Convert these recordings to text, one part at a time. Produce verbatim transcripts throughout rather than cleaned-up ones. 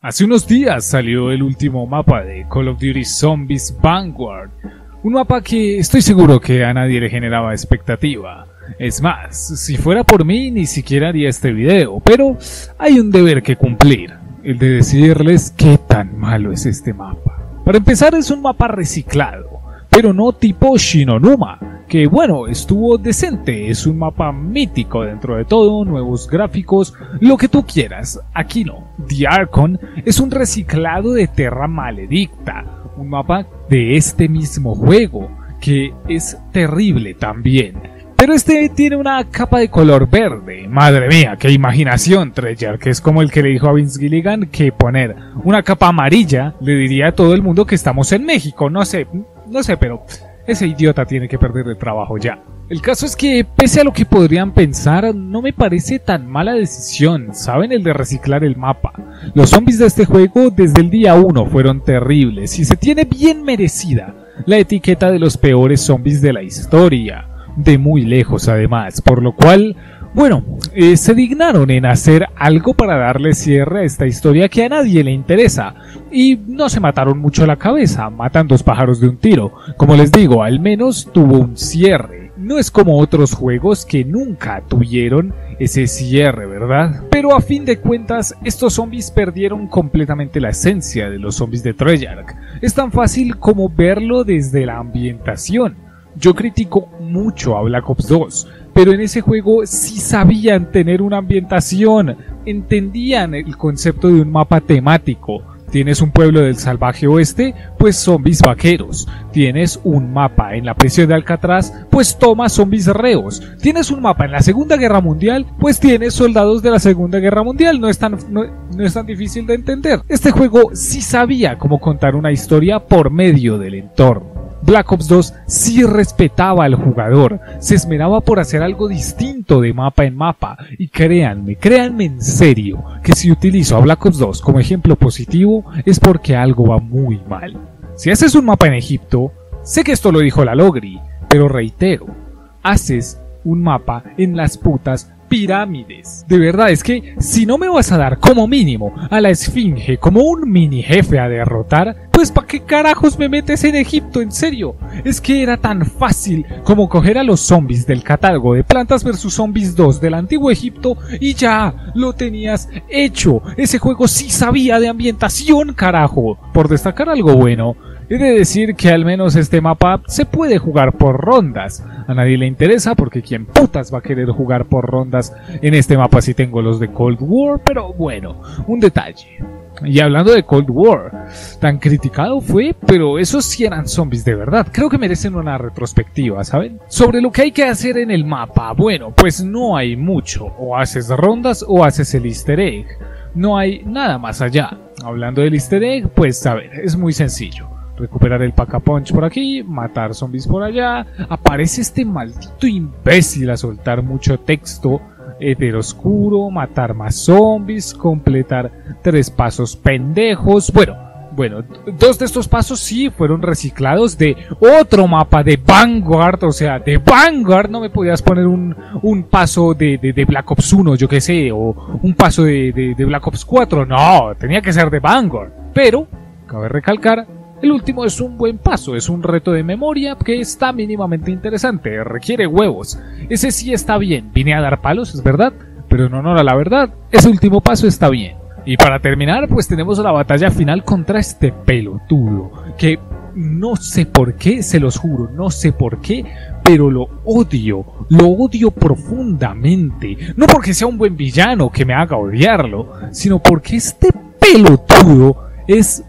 Hace unos días salió el último mapa de Call of Duty Zombies Vanguard, un mapa que estoy seguro que a nadie le generaba expectativa. Es más, si fuera por mí ni siquiera haría este video, pero hay un deber que cumplir, el de decirles qué tan malo es este mapa. Para empezar, es un mapa reciclado, pero no tipo Shinonuma, que bueno, estuvo decente, es un mapa mítico dentro de todo, nuevos gráficos, lo que tú quieras. Aquí no, The Archon es un reciclado de Terra Maledicta, un mapa de este mismo juego, que es terrible también. Pero este tiene una capa de color verde. Madre mía, qué imaginación, Treyarch, que es como el que le dijo a Vince Gilligan que poner una capa amarilla le diría a todo el mundo que estamos en México. No sé, no sé, pero ese idiota tiene que perder el trabajo ya. El caso es que, pese a lo que podrían pensar, no me parece tan mala decisión, ¿saben? El de reciclar el mapa. Los zombies de este juego desde el día uno fueron terribles y se tiene bien merecida la etiqueta de los peores zombies de la historia. De muy lejos además, por lo cual, bueno, eh, se dignaron en hacer algo para darle cierre a esta historia que a nadie le interesa, y no se mataron mucho la cabeza, matan dos pájaros de un tiro. Como les digo, al menos tuvo un cierre. No es como otros juegos que nunca tuvieron ese cierre, ¿verdad? Pero a fin de cuentas, estos zombies perdieron completamente la esencia de los zombies de Treyarch. Es tan fácil como verlo desde la ambientación. Yo critico mucho a Black Ops dos, pero en ese juego sí sabían tener una ambientación, entendían el concepto de un mapa temático. Tienes un pueblo del salvaje oeste, pues zombies vaqueros. Tienes un mapa en la prisión de Alcatraz, pues toma zombies reos. Tienes un mapa en la Segunda Guerra Mundial, pues tienes soldados de la Segunda Guerra Mundial. No es tan, no, no es tan difícil de entender. Este juego sí sabía cómo contar una historia por medio del entorno. Black Ops dos sí respetaba al jugador, se esmeraba por hacer algo distinto de mapa en mapa, y créanme, créanme en serio, que si utilizo a Black Ops dos como ejemplo positivo es porque algo va muy mal. Si haces un mapa en Egipto, sé que esto lo dijo la Logri, pero reitero, haces un mapa en las putas pirámides. De verdad, es que si no me vas a dar como mínimo a la Esfinge como un mini jefe a derrotar, pues ¿para qué carajos me metes en Egipto? En serio, es que era tan fácil como coger a los zombies del catálogo de Plantas versus. Zombies dos del antiguo Egipto y ya lo tenías hecho. Ese juego sí sabía de ambientación, carajo. Por destacar algo bueno, he de decir que al menos este mapa se puede jugar por rondas. A nadie le interesa porque quién putas va a querer jugar por rondas en este mapa si tengo los de Cold War, pero bueno, un detalle. Y hablando de Cold War, tan criticado fue, pero esos sí eran zombies de verdad. Creo que merecen una retrospectiva, ¿saben? Sobre lo que hay que hacer en el mapa, bueno, pues no hay mucho. O haces rondas o haces el easter egg. No hay nada más allá. Hablando del easter egg, pues a ver, es muy sencillo. Recuperar el Pack-a-Punch por aquí, matar zombies por allá. Aparece este maldito imbécil a soltar mucho texto heteroscuro, matar más zombies, completar tres pasos pendejos. Bueno, bueno, dos de estos pasos sí fueron reciclados de otro mapa de Vanguard, o sea, de Vanguard. No me podías poner un, un paso de, de, de Black Ops uno, yo que sé, o un paso de, de, de Black Ops cuatro, no, tenía que ser de Vanguard. Pero, cabe recalcar, el último es un buen paso, es un reto de memoria que está mínimamente interesante, requiere huevos. Ese sí está bien, vine a dar palos, es verdad, pero en honor a la verdad, ese último paso está bien. Y para terminar, pues tenemos la batalla final contra este pelotudo, que no sé por qué, se los juro, no sé por qué, pero lo odio, lo odio profundamente. No porque sea un buen villano que me haga odiarlo, sino porque este pelotudo es...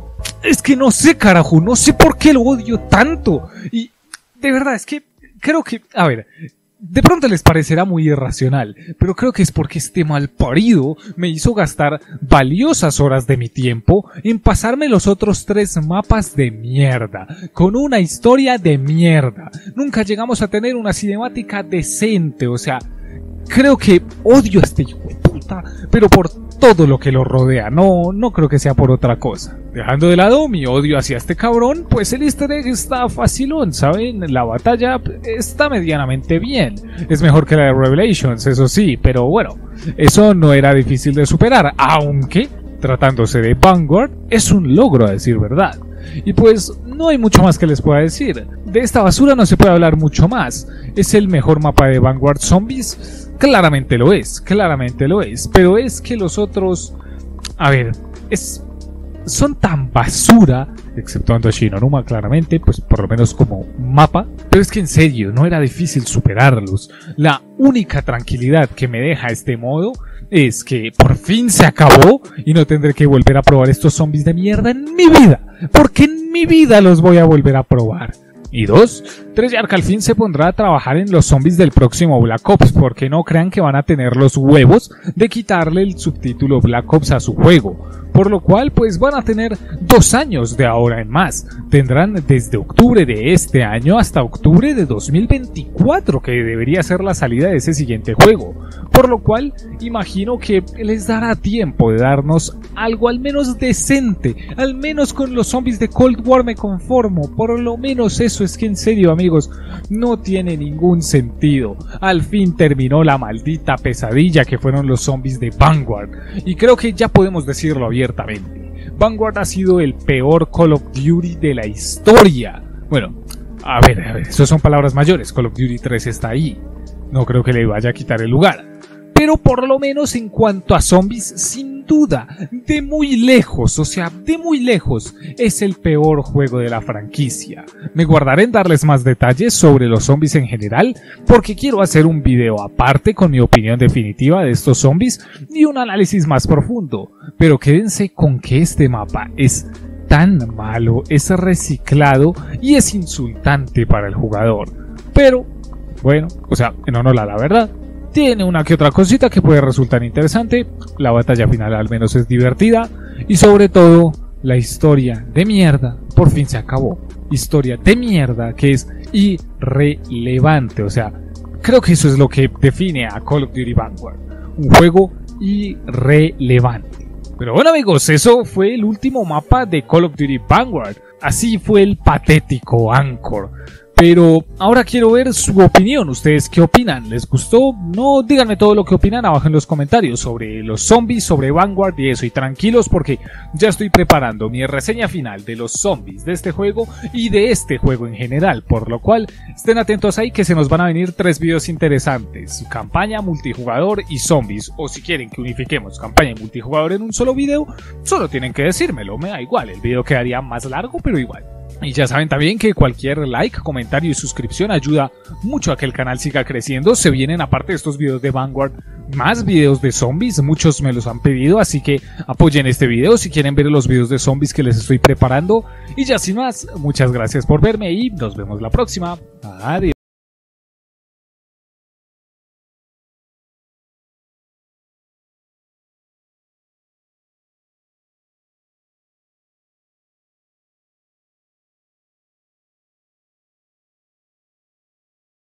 Es que no sé, carajo, no sé por qué lo odio tanto. Y de verdad, es que creo que, a ver, de pronto les parecerá muy irracional, pero creo que es porque este malparido me hizo gastar valiosas horas de mi tiempo en pasarme los otros tres mapas de mierda, con una historia de mierda. Nunca llegamos a tener una cinemática decente, o sea, creo que odio a este hijo de puta, pero por todo lo que lo rodea, no, no creo que sea por otra cosa. Dejando de lado mi odio hacia este cabrón, pues el easter egg está facilón, ¿saben? La batalla está medianamente bien. Es mejor que la de Revelations, eso sí, pero bueno, eso no era difícil de superar, aunque tratándose de Vanguard, es un logro a decir verdad. Y pues no hay mucho más que les pueda decir. De esta basura no se puede hablar mucho más. ¿Es el mejor mapa de Vanguard Zombies? Claramente lo es, claramente lo es. Pero es que los otros... A ver, es... son tan basura, exceptuando a Shinonuma claramente, pues por lo menos como mapa, pero es que en serio, no era difícil superarlos. La única tranquilidad que me deja este modo es que por fin se acabó y no tendré que volver a probar estos zombies de mierda en mi vida, porque en mi vida los voy a volver a probar. Y dos, Treyarch al fin se pondrá a trabajar en los zombies del próximo Black Ops, porque no crean que van a tener los huevos de quitarle el subtítulo Black Ops a su juego, por lo cual pues van a tener dos años de ahora en más. Tendrán desde octubre de este año hasta octubre de dos mil veinticuatro, que debería ser la salida de ese siguiente juego, por lo cual imagino que les dará tiempo de darnos algo al menos decente. Al menos con los zombies de Cold War me conformo, por lo menos eso. Es que en serio, amigos, no tiene ningún sentido. Al fin terminó la maldita pesadilla que fueron los zombies de Vanguard, y creo que ya podemos decirlo abiertamente. Vanguard ha sido el peor Call of Duty de la historia. Bueno, a ver, a ver, eso son palabras mayores. Call of Duty tres está ahí. No creo que le vaya a quitar el lugar. Pero por lo menos en cuanto a zombies, sin duda, de muy lejos, o sea, de muy lejos, es el peor juego de la franquicia. Me guardaré en darles más detalles sobre los zombies en general, porque quiero hacer un video aparte con mi opinión definitiva de estos zombies y un análisis más profundo. Pero quédense con que este mapa es tan malo, es reciclado y es insultante para el jugador. Pero, bueno, o sea, en honor a la verdad, tiene una que otra cosita que puede resultar interesante. La batalla final al menos es divertida. Y sobre todo, la historia de mierda por fin se acabó. Historia de mierda que es irrelevante. O sea, creo que eso es lo que define a Call of Duty Vanguard. Un juego irrelevante. Pero bueno, amigos, eso fue el último mapa de Call of Duty Vanguard. Así fue el patético Anchor. Pero ahora quiero ver su opinión. ¿Ustedes qué opinan? ¿Les gustó? No, díganme todo lo que opinan abajo en los comentarios sobre los zombies, sobre Vanguard y eso. Y tranquilos porque ya estoy preparando mi reseña final de los zombies de este juego y de este juego en general. Por lo cual, estén atentos ahí que se nos van a venir tres videos interesantes. Campaña, multijugador y zombies. O si quieren que unifiquemos campaña y multijugador en un solo video, solo tienen que decírmelo. Me da igual, el video quedaría más largo, pero igual. Y ya saben también que cualquier like, comentario y suscripción ayuda mucho a que el canal siga creciendo. Se vienen, aparte de estos videos de Vanguard, más videos de zombies. Muchos me los han pedido, así que apoyen este video si quieren ver los videos de zombies que les estoy preparando. Y ya sin más, muchas gracias por verme y nos vemos la próxima. Adiós.